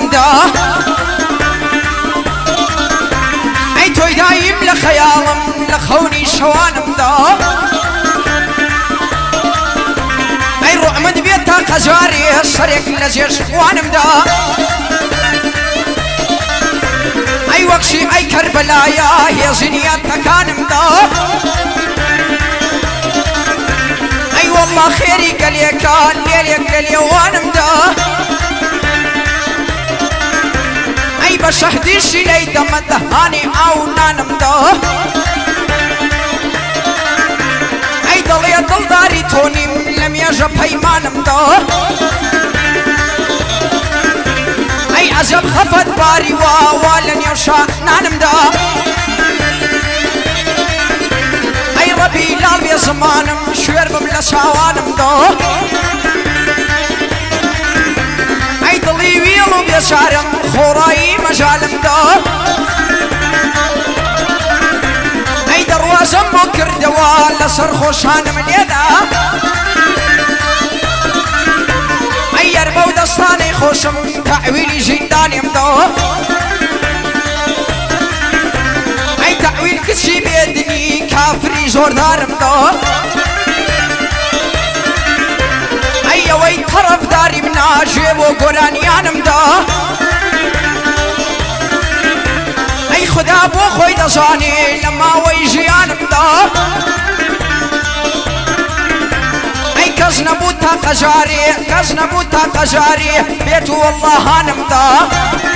دا اي توي دايم لخيالم لخوني شوانم دا اي رعمد بيتا قزاري الصريق لزيش وانم دا اي وقشي اي كربلايا هي زنيات تكانم دا اي والله خيري قليا كان ليليك قليا وانم دا اي بشهدي شلي دمت هاني او نانم دا اي ضلي ضل داري توني لم يجب هيمانم دا اي عجب خفت باري ولن يشاء نانم دا اي ربي لال بي زمانم شوير بملا شاوانم دا اي ضلي ويلو بيشارم خوراي مجالم دا اي دروازم بكر دوال لسر خوشانم ليدا اي يربو دستاني خوشم تعويلي جنداني مدا اي تعويل كشي بيدني كافري زوردار مدا اي وي طرف داري من عجيب وقرانيان مدا اي خدا بو خوي دزاني لما ويجيان مدا اي كزنبوتا قجاري كزنبوتا قجاري بيتو والله هانم دا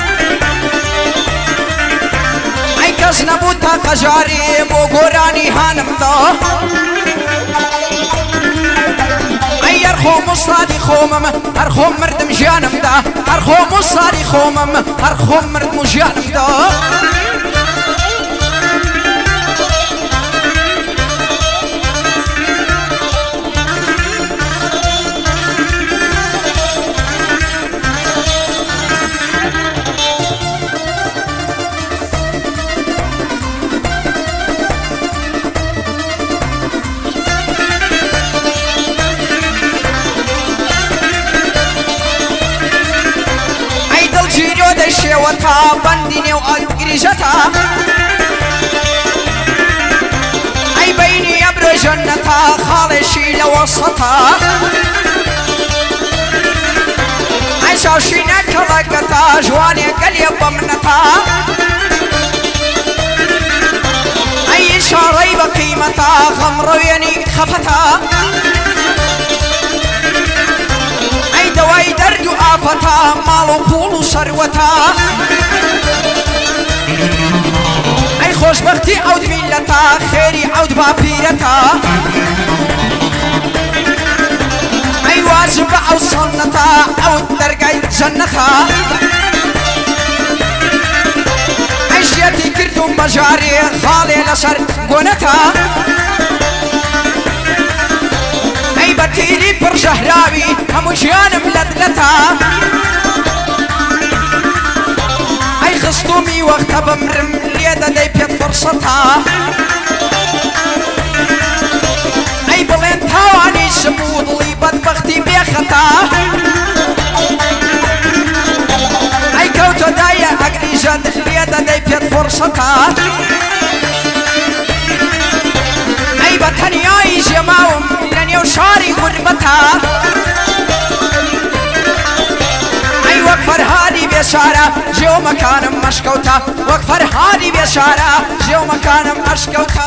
اي كزنبوتا قجاري بو قراني هانم دا اي ارخوم الصادي خومم ارخوم مردم جانم دا ارخوم الصادي خومم ارخوم مردم جانم دا شيوتا بنديني وأجريجتا أي بيني يبرو جنتا خالشي لوسطا أي شاشينا كلاكتا جواني قليا بمنتا أي شاري بقيمتا غمرويني خفتا اي دواي درد وآفتا مالو بولو ثروتا اي خوشبختي عود ملتا خيري عود بابيرتا اي واجب عود صنتا عود درقاي جنتا اي شياتي كردو مجاري خالي لسر قونتا اي بتيري برجهراوي همو جيانم لدلتا اي خصتومي وقت بمرم ليدا داي بيت فرصتها اي بلين تاواني شمود لي بدبختي بيختا اي كوتو دايا اقلي جد ليدا داي بيت فرصتها اي بتنياي جماوم وشاري غربتها اي وقفر هادي بيشارة جو مكانم مشكوتا وقفر هادي بيشارة جو مكانم مشكوتا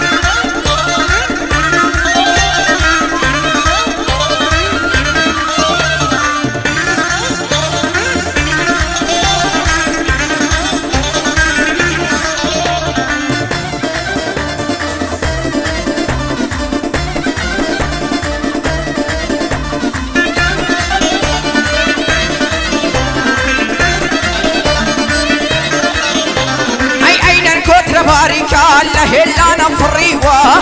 باركا لهلانا فريوة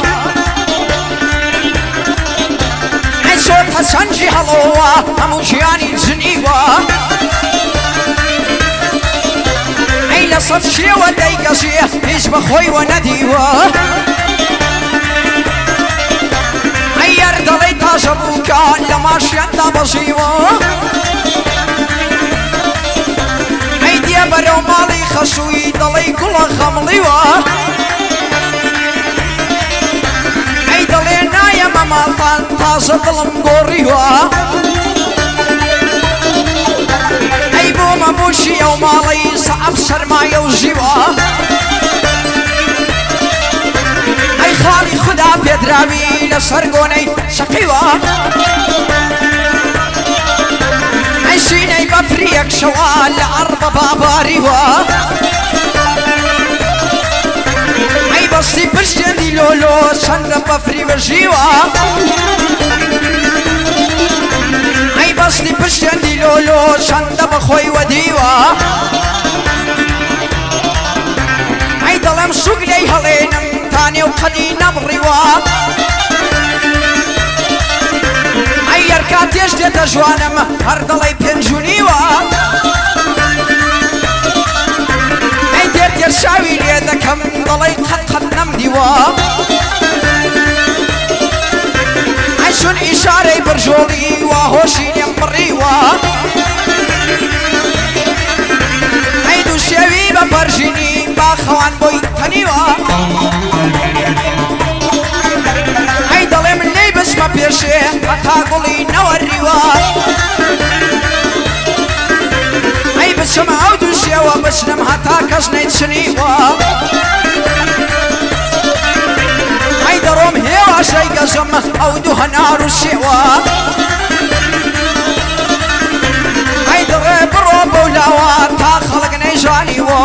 عن صوت حسن جهلوة همو جياني زنيوة عي لصف شيوة دايقصيه يجب خوي ونديوة عي يردلي تاجبوكا لما شيان دابزيوة خەسووی دەڵێی گوڵە خەمڵیوە ئەی دەڵێ نایە مەماڵتان تازە دڵم گۆڕیوە ئەی بۆ مەموشی ئەو ماڵەی سەعەب سەرمایە و ژیوە ئەی خاڵی خوددا پێدراوی لەسەر گۆنەی شەقیوە ئەی سینەی بەفریەک شەوە لە عەربە باباریوە ئەی بەستی پشتێنی لۆلۆ چەندە بەفری بەژیوە ئەی بەستی پشتێنی لۆلۆ چەندە بەخۆی وەدیوە ئەی دەڵێم سوگ لێی هەڵێنم تانێ و قەدی نەبڕیوە ئەی یەرکاتێش دێتە جوانم هەر دەڵێی پێنجونیوە ئەی دێر تێرشاوی لێ دەکەم دەڵێی قەت نەمدیوە ئەی چون ئیشارەی بەرژۆڵی وا هۆشی لێم بڕیوە ئەی دوو شێوی بە بەرژینی باخەوان بۆی تەنیوە ئەی دەڵێ من لێی بچمە پێشێ هەتا گوڵی نەوەریوە ئەی بچمە ئەو دوو شێوە بچنم هەتا کەس نەیچنیوە ئەی دەڕۆم هێواشەی گەزم ئەو دوو هەنار و شێوە ئەی دەڵێ بڕۆ بەو لاوە تا خەڵک نەیژانیوە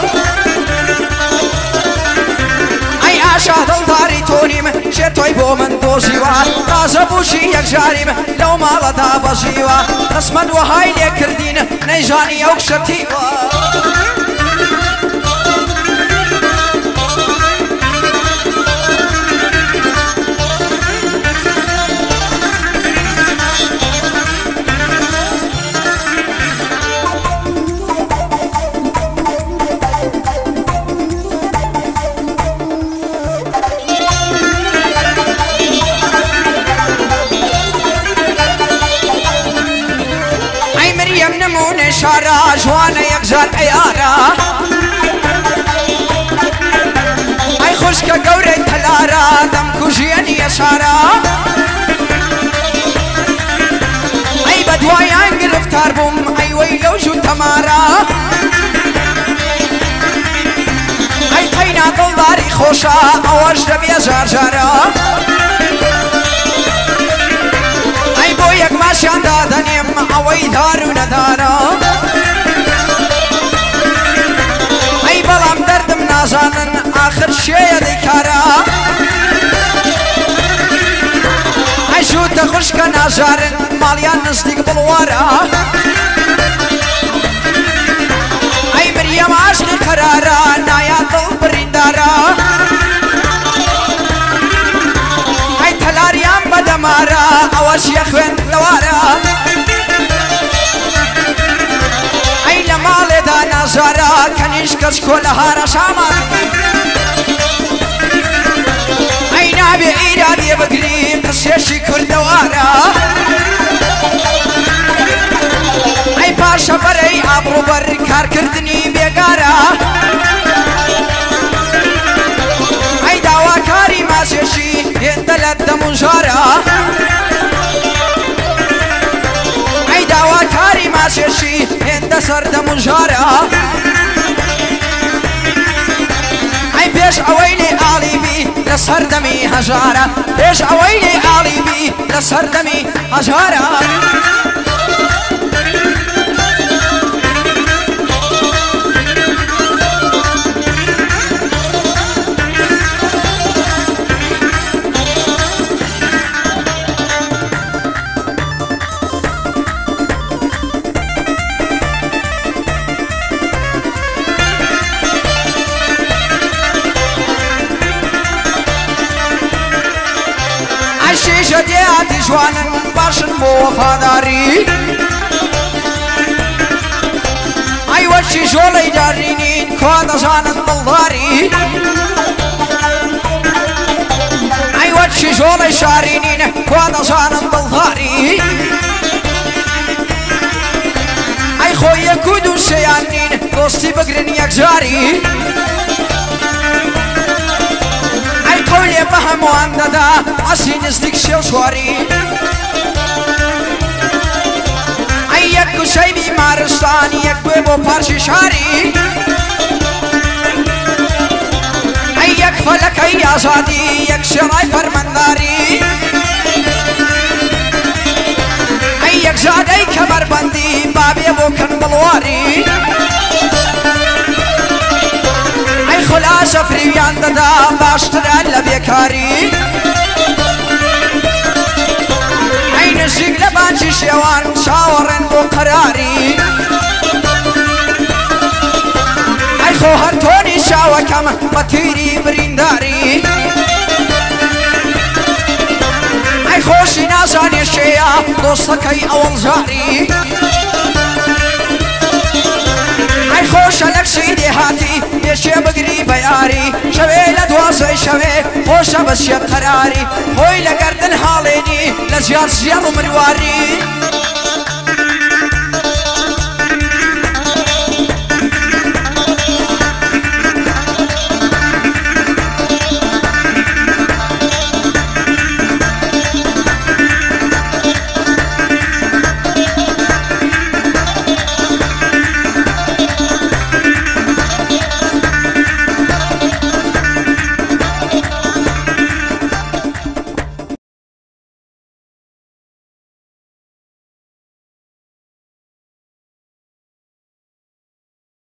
ئەی ئاشا دڵداری تۆنیم شێ تۆی بۆ من دۆزیوە تازە بوشی یەکجاریم لەو ماڵەدا بەژیوە قسمەت وەهای لێ کردین نەیژانی ئەو کشەتیوە شارە جوانە یەکجار ئەیارە ئەی خوشکە گەورەی تەلارە دەمکوژیە نیەشارە ئەی بەدوایان گرفتار بووم ئەی وەی لەو ژوو تەمارە ئەی قەینا دڵداری خۆشە ئەوەش دەبێ جارجارە ئەی بۆ یەک ماشیان دادەنێم ئەوەی دار و نەدارە ئەی بەڵام دەردم نازانن ئاخر شێیە دەیکارە ئەی ژووتە خوشکە ناژارن ماڵیان نزدیک بڵوارە ئەی مریەم عاشقی قەرارە نایە دڵ بریندارە ئەی تەلاریان بەدەمارە ئەوەش یە خوێندەوارە ئەی لە ماڵێدا ناژارە کەنیش کەس کۆ لە هارە شامان ئەی نابێ ئیرادێ بگری قسێشی کوردەوارە ئەی پاشە بەرەی ئابڕوبەر کارکردنی بێگارە ئەی داواکاری ماسێشی هێندە لە دەمونژارە ئەی داواکاری ماسێشی هێندە سەر دەمونژارە ئەی پێش ئەوەی لێ ئاڵیبی لە سەردەمی هەژارە پێش ئەوەی لێ ئاڵیبی لە سەردەمی هەژارە شدیاتی جوانن باشن بۆ وەفاداری ئەی وەچی ژۆڵەی دارینین کوا دەزانن دڵداری ئەی وەچی ژۆڵەی شارینین کوا دەزانن دڵداری ئەی خۆی یەک و دوو شەیان نین دۆستی بقرن يكجاري أي قولي بهم وانددا عسي نزدك شو شواري أي يكو شي بمارستان يكو بو بارشي شاري أي يكفلك أي أزادي يكشراي فرمنداري أي يكزاد أي كبر بندي بابي بو كن بلواري أي خلاصة فريان ددا باشتر ألا بيكاري أي نزيق لبانشي شوان شاورن بو قراري أي خوهر توني شاوكم بطيري برينداري أي خوشي نازاني الشيا دوستكي أول زاري أي خوش لك سيدي هاتي يشي بقري بياري شوي لدوازي شوي خوش بس يب قراري خوي لقردن حاليني لزيار زيار مرواري